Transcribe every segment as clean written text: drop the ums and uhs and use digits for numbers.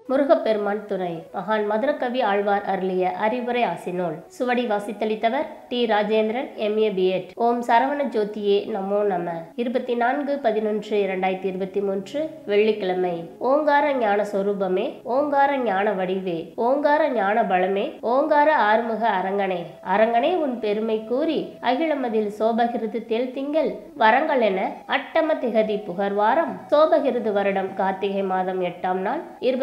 முருகப்பெருமான் துணை. மகான் மதுரகவி ஆழ்வார் அருளிய அறிவுரை ஆசினோல். சுவடி வாசித்தளித்தவர் T. Rajendran, MA, B.Ed. Om Saravana ஜோதியே நமோ நம. 24/11/2023 வெள்ளிக்கிழமை. ஓங்கார ஞான சொரூபமே, ஓங்கார ஞான வடிவே, ஓங்கார ஞான பலமே, ஓங்கார ஆறுமுக அரங்கனே, அரங்கனே உன் பெருமை கூறி அகிலமதில் சோபகிருது தேல் திங்கள் வரங்கள் என அட்டம திகதி புகர்வாரம் சோபகிருது வருடம் கார்த்திகை மாதம் 8ஆம் நாள்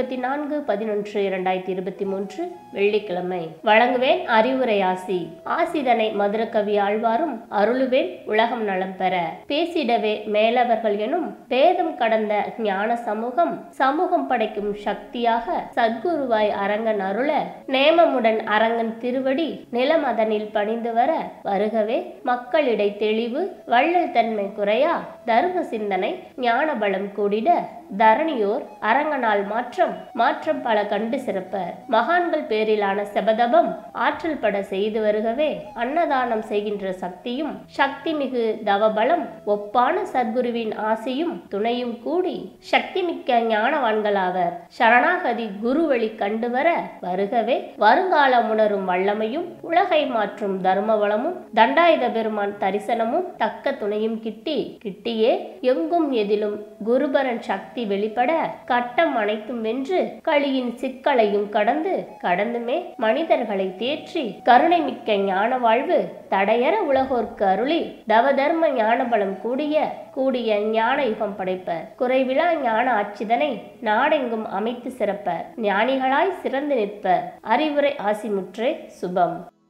24/11/2023 வெள்ளிக்கிழமை. வழங்குவேன் அறிவுரை ஆசி. ஆசிதனை மதுரகவி ஆழ்வாரும் அருளுவேன் உலகம் நலம் பெற. பேசிடவே மேலவர்கள் எனும் பேதம் கடந்த ஞான சமூகம் படைக்கும் சக்தியாக சத்குருவாய் அரங்கன் அருள நேமமுடன் அரங்கன் திருவடி நிலமதனில் பணிந்து வர வருகவே மக்களிடை தெளிவு வள்ளல் தன்மை குறையா தர்ம சிந்தனை ஞான பலம் கூடிட தரணியோர் அரங்கனால் மாற்றம் பல கண்டு சிறப்ப மகான்கள் பேரிலான செபதபம் ஆற்றல் பட செய்து வருகவே அன்னதானம் செய்கின்ற சக்தியும் சக்தி மிகு தவபலம் ஒப்பான சத்குருவின் ஆசையும் துணையும் கூடி சக்தி மிக்க ஞானவான்களாவர் சரணாகதி குருவழி கண்டு வர வருகவே வருங்காலம் உணரும் வல்லமையும் உலகை மாற்றும் தர்ம வளமும் தண்டாயுத பெருமான் தரிசனமும் தக்க துணையும் கிட்டியே எங்கும் எதிலும் குருபரன் சக்தி வெளிப்பட கட்டம் அனைத்தும் வென்று களியின் சிக்கலையும் கடந்துமே மனிதர்களை தேற்றி கருணை மிக்க ஞான வாழ்வு தடையற உலகோர்க்கு அருளி தவதர்ம ஞான பலம் கூடிய ஞான யுகம் படைப்ப குறைவிலா ஞான ஆட்சிதனை நாடெங்கும் அமைத்து சிறப்ப ஞானிகளாய் சிறந்து நிற்ப அறிவுரை ஆசிமுற்றே சுபம்.